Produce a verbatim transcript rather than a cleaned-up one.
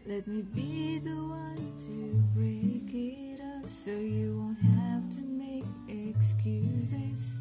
Let me be the one to break it up, so you won't have to make excuses.